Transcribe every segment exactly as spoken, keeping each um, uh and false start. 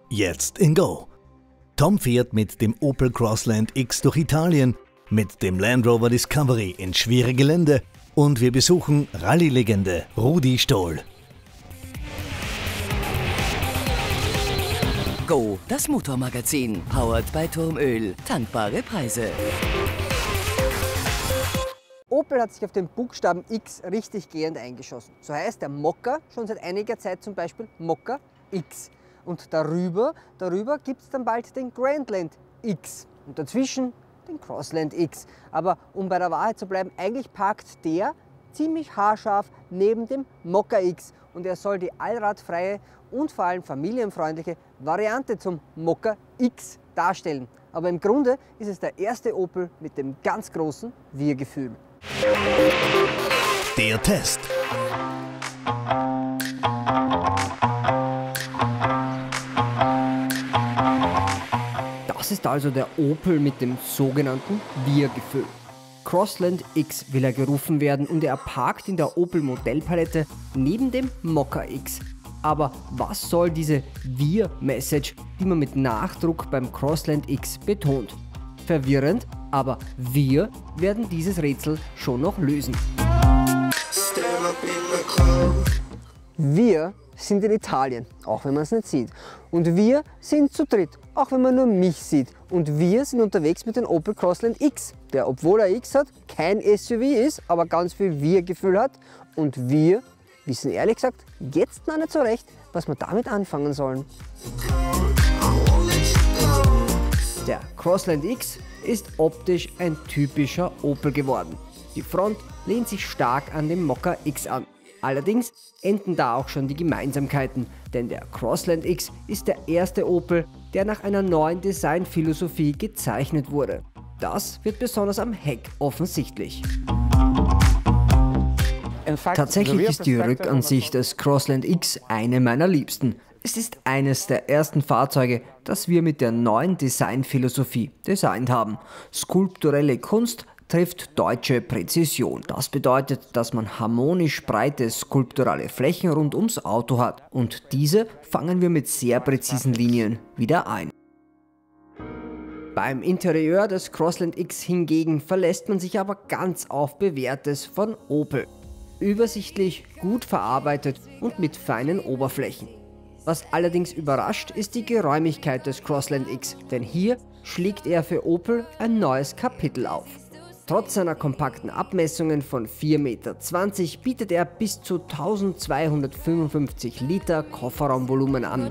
jetzt in Go. Tom fährt mit dem Opel Crossland X durch Italien, mit dem Land Rover Discovery ins schwere Gelände und wir besuchen Rallye-Legende Rudi Stoll. Go, das Motormagazin, powered by Turmöl. Tankbare Preise. Opel hat sich auf den Buchstaben X richtig gehend eingeschossen. So heißt der Mokka schon seit einiger Zeit zum Beispiel Mokka X. Und darüber, darüber gibt es dann bald den Grandland X. Und dazwischen den Crossland X. Aber um bei der Wahrheit zu bleiben, eigentlich parkt der ziemlich haarscharf neben dem Mokka X. Und er soll die allradfreie und vor allem familienfreundliche Variante zum Mokka X darstellen. Aber im Grunde ist es der erste Opel mit dem ganz großen Wir-Gefühl. Der Test. Das ist also der Opel mit dem sogenannten Wir-Gefühl. Crossland X will er gerufen werden und er parkt in der Opel Modellpalette neben dem Mokka X. Aber was soll diese Wir-Message, die man mit Nachdruck beim Crossland X betont? Verwirrend, aber wir werden dieses Rätsel schon noch lösen. Wir sind in Italien, auch wenn man es nicht sieht. Und wir sind zu dritt, auch wenn man nur mich sieht. Und wir sind unterwegs mit dem Opel Crossland X, der, obwohl er X hat, kein S U V ist, aber ganz viel Wir-Gefühl hat. Und wir wissen ehrlich gesagt jetzt noch nicht so recht, was wir damit anfangen sollen. Der Crossland X ist optisch ein typischer Opel geworden. Die Front lehnt sich stark an dem Mokka X an. Allerdings enden da auch schon die Gemeinsamkeiten, denn der Crossland X ist der erste Opel, der nach einer neuen Designphilosophie gezeichnet wurde. Das wird besonders am Heck offensichtlich. Tatsächlich ist die Rückansicht des Crossland X eine meiner liebsten. Es ist eines der ersten Fahrzeuge, das wir mit der neuen Designphilosophie designt haben. Skulpturelle Kunst trifft deutsche Präzision. Das bedeutet, dass man harmonisch breite skulpturale Flächen rund ums Auto hat. Und diese fangen wir mit sehr präzisen Linien wieder ein. Beim Interieur des Crossland X hingegen verlässt man sich aber ganz auf Bewährtes von Opel. Übersichtlich, gut verarbeitet und mit feinen Oberflächen. Was allerdings überrascht, ist die Geräumigkeit des Crossland X, denn hier schlägt er für Opel ein neues Kapitel auf. Trotz seiner kompakten Abmessungen von vier Meter zwanzig bietet er bis zu eintausendzweihundertfünfundfünfzig Liter Kofferraumvolumen an.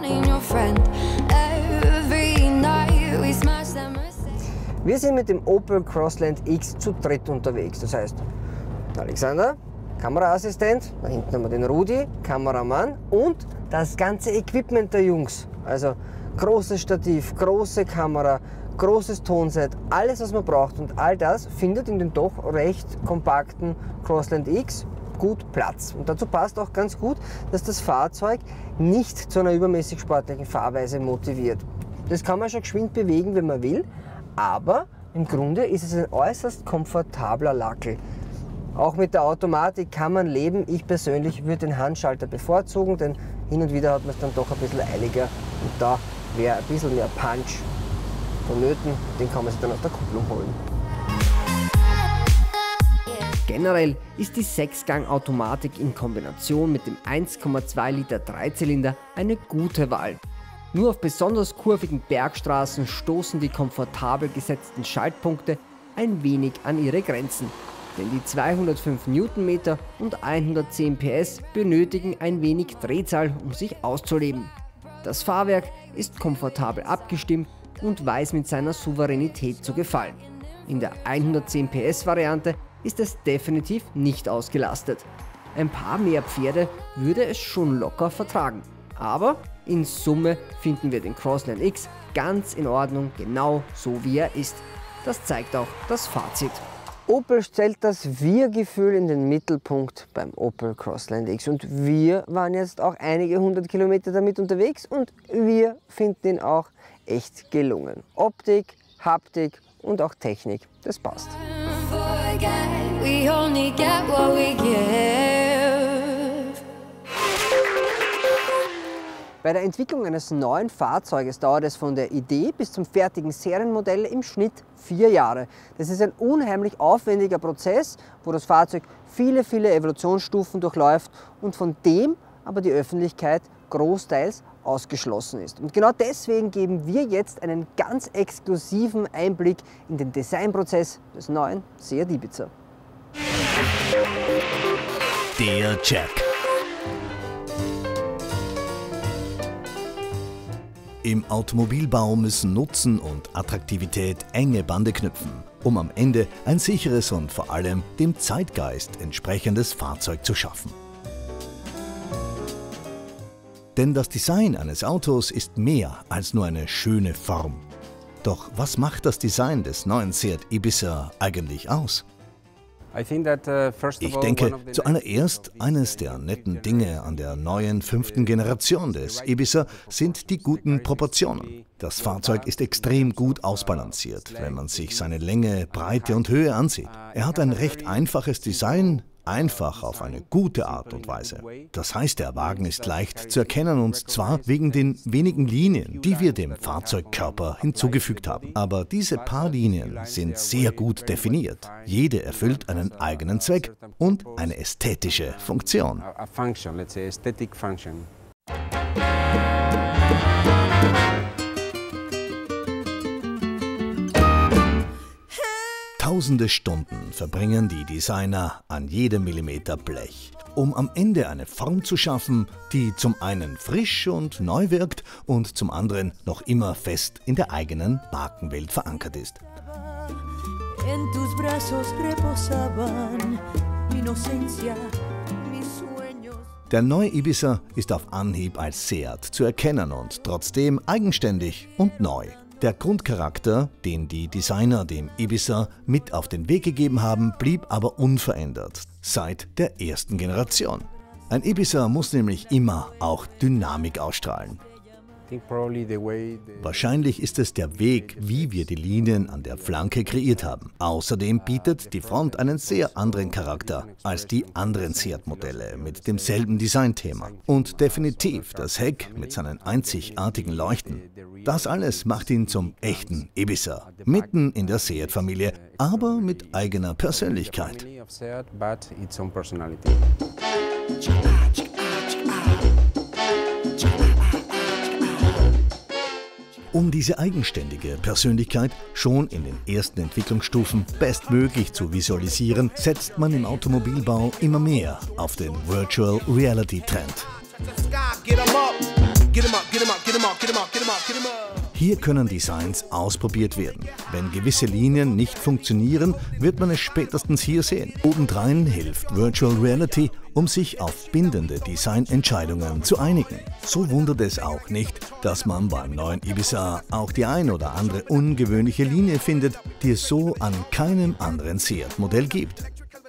Wir sind mit dem Opel Crossland X zu dritt unterwegs, das heißt Alexander, Kameraassistent, da hinten haben wir den Rudi, Kameramann und das ganze Equipment der Jungs. Also großes Stativ, große Kamera, großes Tonset, alles was man braucht und all das findet in dem doch recht kompakten Crossland X gut Platz. Und dazu passt auch ganz gut, dass das Fahrzeug nicht zu einer übermäßig sportlichen Fahrweise motiviert. Das kann man schon geschwind bewegen, wenn man will, aber im Grunde ist es ein äußerst komfortabler Lackel. Auch mit der Automatik kann man leben. Ich persönlich würde den Handschalter bevorzugen, denn hin und wieder hat man es dann doch ein bisschen eiliger und da wäre ein bisschen mehr Punch vonnöten, den kann man sich dann aus der Kupplung holen. Generell ist die Sechsgang-Automatik in Kombination mit dem eins Komma zwei Liter Dreizylinder eine gute Wahl. Nur auf besonders kurvigen Bergstraßen stoßen die komfortabel gesetzten Schaltpunkte ein wenig an ihre Grenzen. Denn die zweihundertfünf Newtonmeter und hundertzehn P S benötigen ein wenig Drehzahl, um sich auszuleben. Das Fahrwerk ist komfortabel abgestimmt und weiß mit seiner Souveränität zu gefallen. In der hundertzehn P S Variante ist es definitiv nicht ausgelastet. Ein paar mehr Pferde würde es schon locker vertragen. Aber in Summe finden wir den Crossland X ganz in Ordnung, genau so wie er ist. Das zeigt auch das Fazit. Opel stellt das Wir-Gefühl in den Mittelpunkt beim Opel Crossland X und wir waren jetzt auch einige hundert Kilometer damit unterwegs und wir finden ihn auch echt gelungen. Optik, Haptik und auch Technik, das passt. Bei der Entwicklung eines neuen Fahrzeuges dauert es von der Idee bis zum fertigen Serienmodell im Schnitt vier Jahre. Das ist ein unheimlich aufwendiger Prozess, wo das Fahrzeug viele, viele Evolutionsstufen durchläuft und von dem aber die Öffentlichkeit großteils ausgeschlossen ist. Und genau deswegen geben wir jetzt einen ganz exklusiven Einblick in den Designprozess des neuen Seat Ibiza. Der Check. Im Automobilbau müssen Nutzen und Attraktivität enge Bande knüpfen, um am Ende ein sicheres und vor allem dem Zeitgeist entsprechendes Fahrzeug zu schaffen. Denn das Design eines Autos ist mehr als nur eine schöne Form. Doch was macht das Design des neuen Seat Ibiza eigentlich aus? Ich denke, zuallererst eines der netten Dinge an der neuen fünften Generation des Ibiza sind die guten Proportionen. Das Fahrzeug ist extrem gut ausbalanciert, wenn man sich seine Länge, Breite und Höhe ansieht. Er hat ein recht einfaches Design, einfach auf eine gute Art und Weise. Das heißt, der Wagen ist leicht zu erkennen und zwar wegen den wenigen Linien, die wir dem Fahrzeugkörper hinzugefügt haben. Aber diese paar Linien sind sehr gut definiert. Jede erfüllt einen eigenen Zweck und eine ästhetische Funktion. Tausende Stunden verbringen die Designer an jedem Millimeter Blech, um am Ende eine Form zu schaffen, die zum einen frisch und neu wirkt und zum anderen noch immer fest in der eigenen Markenwelt verankert ist. Der neue Ibiza ist auf Anhieb als Seat zu erkennen und trotzdem eigenständig und neu. Der Grundcharakter, den die Designer dem Ibiza mit auf den Weg gegeben haben, blieb aber unverändert seit der ersten Generation. Ein Ibiza muss nämlich immer auch Dynamik ausstrahlen. Wahrscheinlich ist es der Weg, wie wir die Linien an der Flanke kreiert haben. Außerdem bietet die Front einen sehr anderen Charakter als die anderen Seat-Modelle mit demselben Designthema. Und definitiv das Heck mit seinen einzigartigen Leuchten. Das alles macht ihn zum echten Ibiza, mitten in der Seat-Familie, aber mit eigener Persönlichkeit. Um diese eigenständige Persönlichkeit schon in den ersten Entwicklungsstufen bestmöglich zu visualisieren, setzt man im Automobilbau immer mehr auf den Virtual Reality Trend. Hier können Designs ausprobiert werden. Wenn gewisse Linien nicht funktionieren, wird man es spätestens hier sehen. Obendrein hilft Virtual Reality, um sich auf bindende Designentscheidungen zu einigen. So wundert es auch nicht, dass man beim neuen Ibiza auch die ein oder andere ungewöhnliche Linie findet, die es so an keinem anderen Seat-Modell gibt.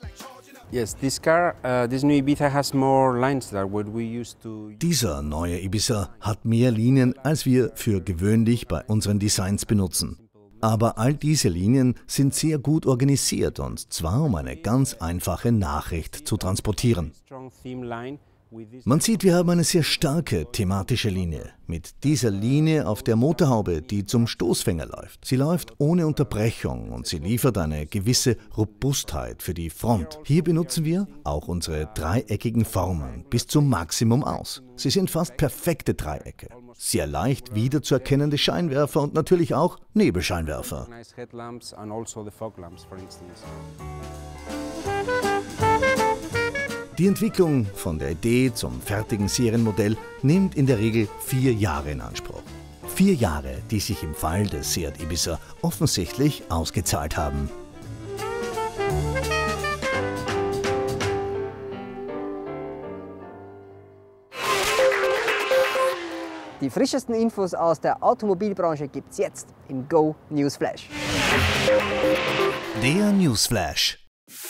Dieser neue Ibiza hat mehr Linien, als wir für gewöhnlich bei unseren Designs benutzen. Aber all diese Linien sind sehr gut organisiert und zwar um eine ganz einfache Nachricht zu transportieren. Man sieht, wir haben eine sehr starke thematische Linie. Mit dieser Linie auf der Motorhaube, die zum Stoßfänger läuft. Sie läuft ohne Unterbrechung und sie liefert eine gewisse Robustheit für die Front. Hier benutzen wir auch unsere dreieckigen Formen bis zum Maximum aus. Sie sind fast perfekte Dreiecke. Sehr leicht wiederzuerkennende Scheinwerfer und natürlich auch Nebelscheinwerfer. Die Entwicklung von der Idee zum fertigen Serienmodell nimmt in der Regel vier Jahre in Anspruch. Vier Jahre, die sich im Fall des Seat Ibiza offensichtlich ausgezahlt haben. Die frischesten Infos aus der Automobilbranche gibt's jetzt im Go Newsflash. Der Newsflash.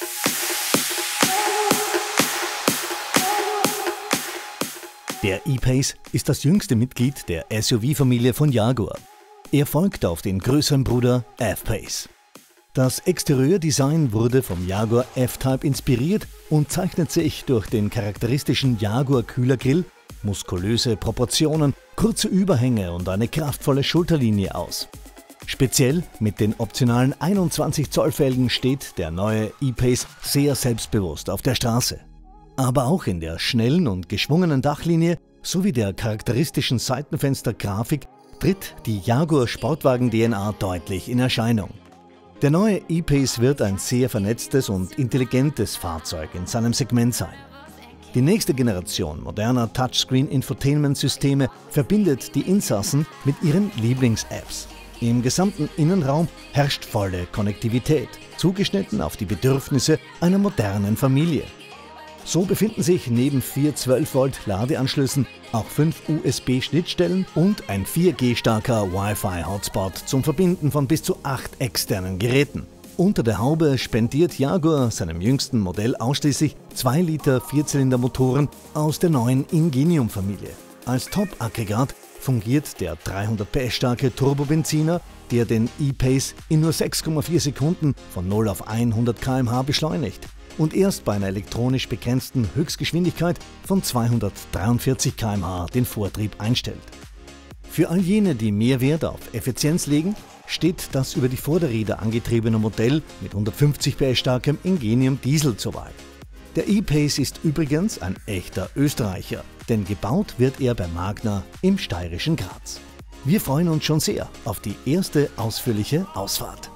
Der E-Pace ist das jüngste Mitglied der S U V-Familie von Jaguar. Er folgt auf den größeren Bruder F-Pace. Das Exterieurdesign wurde vom Jaguar F-Type inspiriert und zeichnet sich durch den charakteristischen Jaguar-Kühlergrill muskulöse Proportionen, kurze Überhänge und eine kraftvolle Schulterlinie aus. Speziell mit den optionalen einundzwanzig Zoll Felgen steht der neue E-Pace sehr selbstbewusst auf der Straße. Aber auch in der schnellen und geschwungenen Dachlinie sowie der charakteristischen Seitenfenstergrafik tritt die Jaguar Sportwagen-D N A deutlich in Erscheinung. Der neue E-Pace wird ein sehr vernetztes und intelligentes Fahrzeug in seinem Segment sein. Die nächste Generation moderner Touchscreen-Infotainment-Systeme verbindet die Insassen mit ihren Lieblings-Apps. Im gesamten Innenraum herrscht volle Konnektivität, zugeschnitten auf die Bedürfnisse einer modernen Familie. So befinden sich neben vier zwölf Volt Ladeanschlüssen auch fünf U S B-Schnittstellen und ein vier G starker Wi-Fi-Hotspot zum Verbinden von bis zu acht externen Geräten. Unter der Haube spendiert Jaguar seinem jüngsten Modell ausschließlich zwei Liter Vierzylindermotoren aus der neuen Ingenium-Familie. Als Top-Aggregat fungiert der dreihundert P S starke Turbobenziner, der den E-Pace in nur sechs Komma vier Sekunden von null auf hundert Kilometer pro Stunde beschleunigt und erst bei einer elektronisch begrenzten Höchstgeschwindigkeit von zweihundertdreiundvierzig Kilometer pro Stunde den Vortrieb einstellt. Für all jene, die mehr Wert auf Effizienz legen, steht das über die Vorderräder angetriebene Modell mit hundertfünfzig P S starkem Ingenium Diesel zur Wahl. Der E-Pace ist übrigens ein echter Österreicher, denn gebaut wird er bei Magna im steirischen Graz. Wir freuen uns schon sehr auf die erste ausführliche Ausfahrt.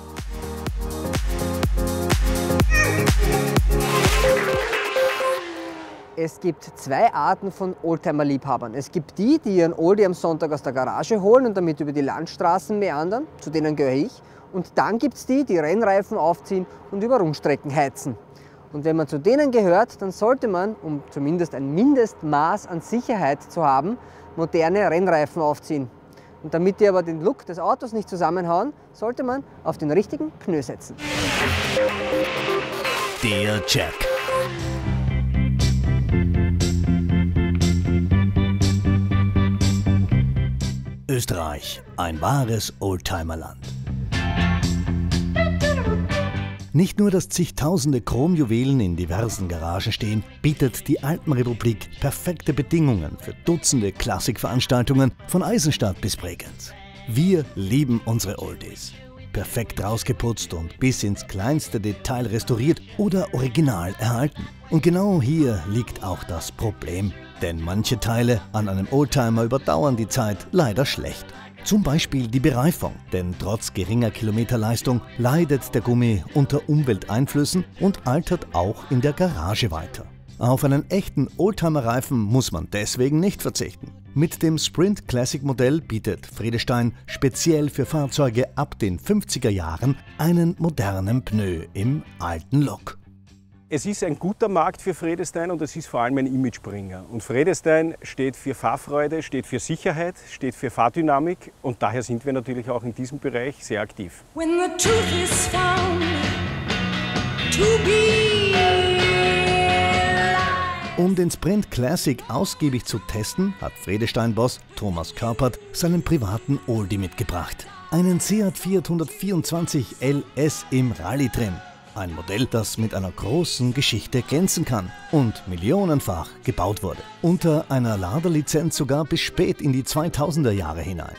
Es gibt zwei Arten von Oldtimer-Liebhabern. Es gibt die, die ihren Oldie am Sonntag aus der Garage holen und damit über die Landstraßen meandern, zu denen gehöre ich. Und dann gibt es die, die Rennreifen aufziehen und über Rundstrecken heizen. Und wenn man zu denen gehört, dann sollte man, um zumindest ein Mindestmaß an Sicherheit zu haben, moderne Rennreifen aufziehen. Und damit die aber den Look des Autos nicht zusammenhauen, sollte man auf den richtigen Pneu setzen. Der Check. Österreich, ein wahres Oldtimerland. Nicht nur, dass zigtausende Chromjuwelen in diversen Garagen stehen, bietet die Alpenrepublik perfekte Bedingungen für Dutzende Klassikveranstaltungen von Eisenstadt bis Bregenz. Wir lieben unsere Oldies. Perfekt rausgeputzt und bis ins kleinste Detail restauriert oder original erhalten. Und genau hier liegt auch das Problem. Denn manche Teile an einem Oldtimer überdauern die Zeit leider schlecht. Zum Beispiel die Bereifung, denn trotz geringer Kilometerleistung leidet der Gummi unter Umwelteinflüssen und altert auch in der Garage weiter. Auf einen echten Oldtimer-Reifen muss man deswegen nicht verzichten. Mit dem Sprint Classic Modell bietet Vredestein speziell für Fahrzeuge ab den fünfziger Jahren einen modernen Pneu im alten Look. Es ist ein guter Markt für Vredestein und es ist vor allem ein Imagebringer. Und Vredestein steht für Fahrfreude, steht für Sicherheit, steht für Fahrdynamik und daher sind wir natürlich auch in diesem Bereich sehr aktiv. When the truth is found to be alive. Um den Sprint Classic ausgiebig zu testen, hat Vredestein-Boss Thomas Körpert seinen privaten Oldie mitgebracht. Einen Seat Fiat hundertvierundzwanzig L S im Rallye-Trim. Ein Modell, das mit einer großen Geschichte glänzen kann und millionenfach gebaut wurde. Unter einer Laderlizenz sogar bis spät in die zweitausender Jahre hinein.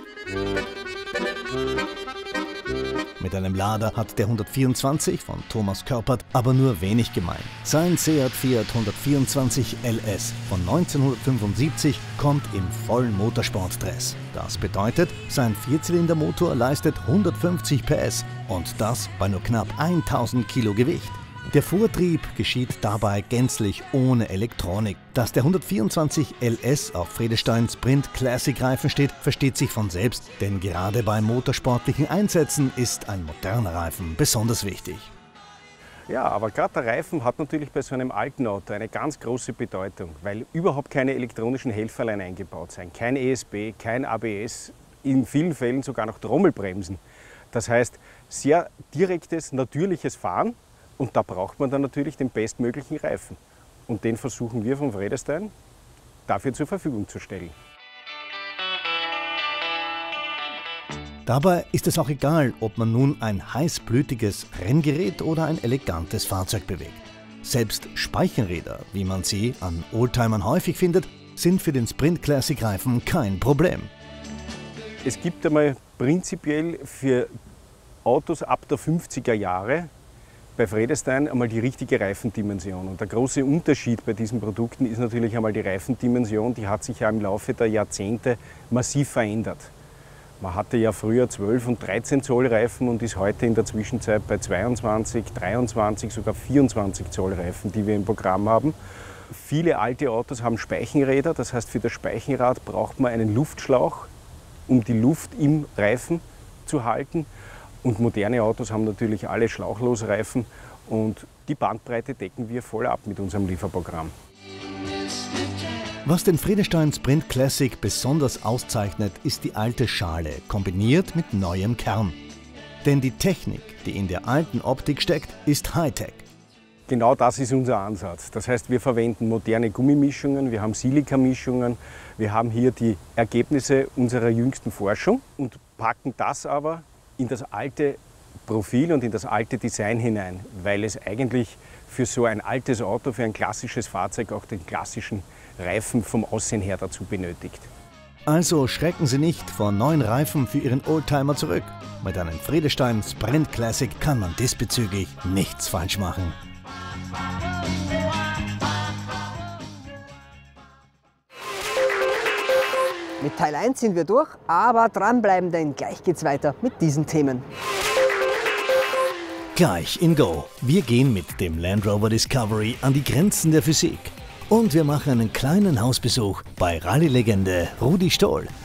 Mit einem Lader hat der hundertvierundzwanzig von Thomas Körpert aber nur wenig gemein. Sein Seat Fiat hundertvierundzwanzig L S von neunzehnhundertfünfundsiebzig kommt im vollen Motorsportdress. Das bedeutet, sein Vierzylindermotor leistet hundertfünfzig P S und das bei nur knapp tausend Kilo Gewicht. Der Vortrieb geschieht dabei gänzlich ohne Elektronik. Dass der hundertvierundzwanzig L S auf Vredestein Sprint Classic Reifen steht, versteht sich von selbst, denn gerade bei motorsportlichen Einsätzen ist ein moderner Reifen besonders wichtig. Ja, aber gerade der Reifen hat natürlich bei so einem alten Auto eine ganz große Bedeutung, weil überhaupt keine elektronischen Helferlein eingebaut sind. Kein E S P, kein A B S, in vielen Fällen sogar noch Trommelbremsen. Das heißt, sehr direktes, natürliches Fahren. Und da braucht man dann natürlich den bestmöglichen Reifen. Und den versuchen wir von Vredestein dafür zur Verfügung zu stellen. Dabei ist es auch egal, ob man nun ein heißblütiges Renngerät oder ein elegantes Fahrzeug bewegt. Selbst Speichenräder, wie man sie an Oldtimern häufig findet, sind für den Sprint Classic Reifen kein Problem. Es gibt einmal prinzipiell für Autos ab der fünfziger Jahre bei Vredestein einmal die richtige Reifendimension. Und der große Unterschied bei diesen Produkten ist natürlich einmal die Reifendimension. Die hat sich ja im Laufe der Jahrzehnte massiv verändert. Man hatte ja früher zwölf und dreizehn Zoll Reifen und ist heute in der Zwischenzeit bei zweiundzwanzig, dreiundzwanzig, sogar vierundzwanzig Zoll Reifen, die wir im Programm haben. Viele alte Autos haben Speichenräder, das heißt für das Speichenrad braucht man einen Luftschlauch, um die Luft im Reifen zu halten. Und moderne Autos haben natürlich alle Schlauchlosreifen und die Bandbreite decken wir voll ab mit unserem Lieferprogramm. Was den Vredestein Sprint Classic besonders auszeichnet, ist die alte Schale, kombiniert mit neuem Kern. Denn die Technik, die in der alten Optik steckt, ist Hightech. Genau das ist unser Ansatz. Das heißt, wir verwenden moderne Gummimischungen, wir haben Silikamischungen, wir haben hier die Ergebnisse unserer jüngsten Forschung und packen das aber in das alte Profil und in das alte Design hinein, weil es eigentlich für so ein altes Auto, für ein klassisches Fahrzeug auch den klassischen Reifen vom Aussehen her dazu benötigt. Also schrecken Sie nicht vor neuen Reifen für Ihren Oldtimer zurück. Mit einem Vredestein Sprint Classic kann man diesbezüglich nichts falsch machen. Mit Teil eins sind wir durch, aber dranbleiben, denn gleich geht's weiter mit diesen Themen. Gleich in Go. Wir gehen mit dem Land Rover Discovery an die Grenzen der Physik. Und wir machen einen kleinen Hausbesuch bei Rallye-Legende Rudi Stoll.